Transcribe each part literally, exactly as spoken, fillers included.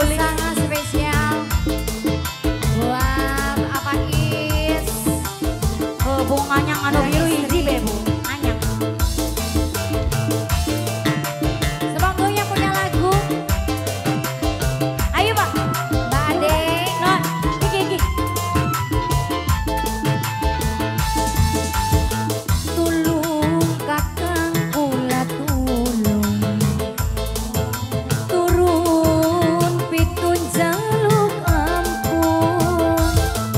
sangat spesial buat apa is hubungannya anu biru hiji bebu. semoga yang punya lagu. Ayo Pak. Mbak Ade. Nah, iki iki. Tulung kakang kula tulung turun pitun jaluk ampun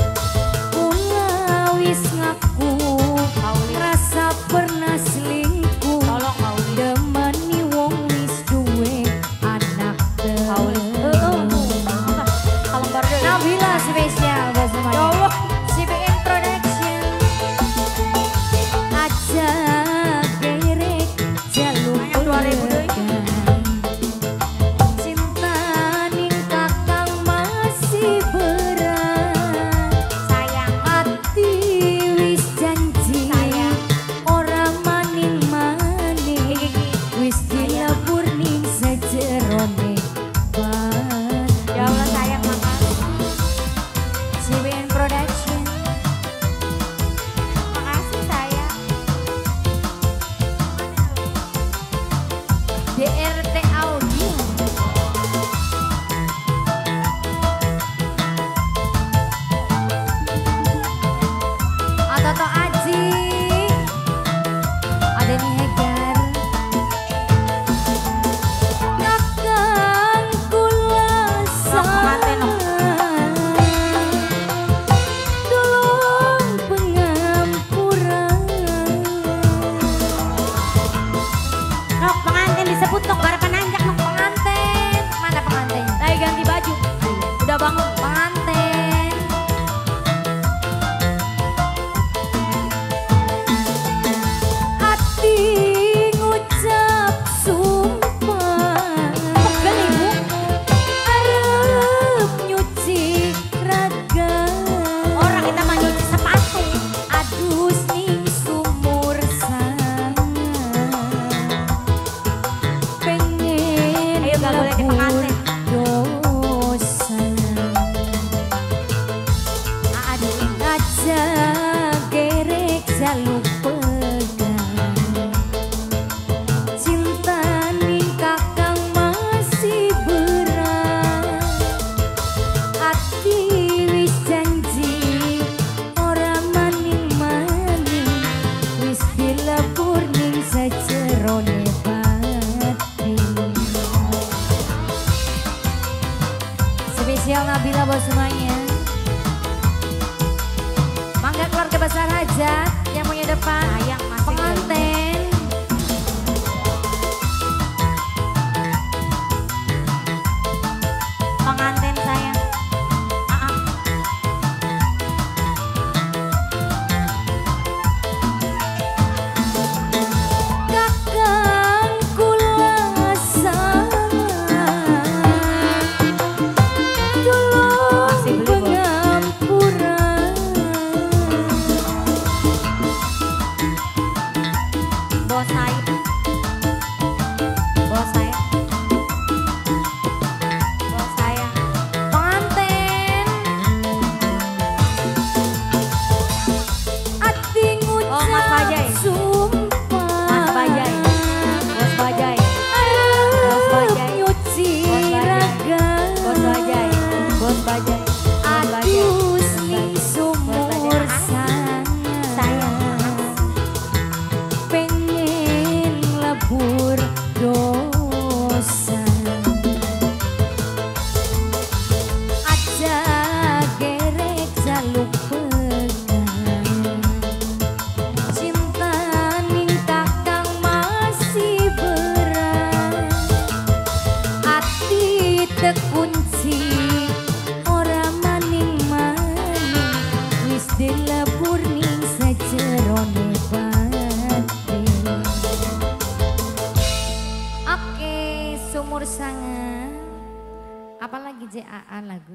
kula wis ngaku rasa pernah selingkuh Tolong Mauli. demeni wong wis duwe anak Mauli. Kalau baru Nabila spesial buat semuanya. Ya Allah. C B N Production. Aja gerek jalur Yang dua ribu deh. cinta ning kakang masih berat. sayang. Hati wis janji Sayang. ora maning-maning wis dilebur ning sejerone bat. Ya Allah sayang makasih. C B N Production. Makasih sayang. D R T Audio. Atoto Aji. Ada nih Hegar. Kakang kula pengantin, no. tulung pengampuran. Nok pengantin disebut nok para penanjak nok Pengantin, mana pengantin? lagi ganti baju. Udah bangun. Pengantin. Hati ngucap sumpah. Pegel ibu. Arep nyuci raga. Orang kita mah nyuci sepatu. Adus ning sumur sana. Pengen Ayo, gak boleh di lebur pengantin. dosa. Aduh. Aja gerek jaluk pegang. Cinta ning kakang masih berat. Hati wis janji ora maning-maning wis dilebur ning sejerone batin. Spesial Nabila buat semuanya. Mangga keluarga besar hajat yang punya depan. Sayang, masih pengantin. Pengantin sayang. Ah, ah. Kakang kula salah. Masih Tulung beli, Bos. pengampuran. Bos saya. Bos saya. Bos saya. Pengantin. Ati Oh, Mas Bajai. ngucap sumpah. Mas Bajai. Bos Bajai. Bos Bajai. Nyuci Bos Bajai. raga. Bos Bajai. Bos Bajai. Bos Bajai. Adus ning sumur Bajai. sana. Sayang. Pengen lebur dosa. Aja gerek jaluk pegang. Cinta ning kakang masih berat. Hati tekunci ora maning-maning wis dilebur ning sejerone batin. Oke, sumur sangat. Apalagi J A A lagu